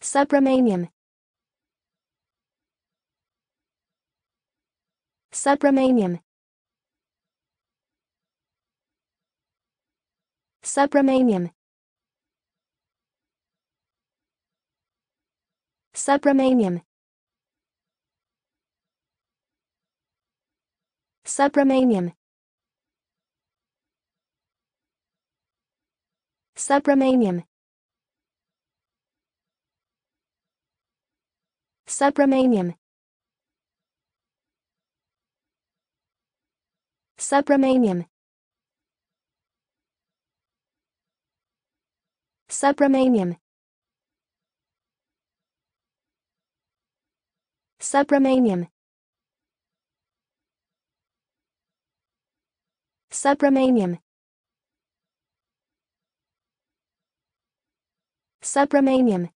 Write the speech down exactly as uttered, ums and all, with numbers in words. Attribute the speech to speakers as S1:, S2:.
S1: Subramaniam. Subramaniam. Subramaniam. Subramaniam. Subramaniam. Subramaniam. Subramaniam. Subramaniam. Subramaniam. Subramaniam. Subramaniam. Subramaniam.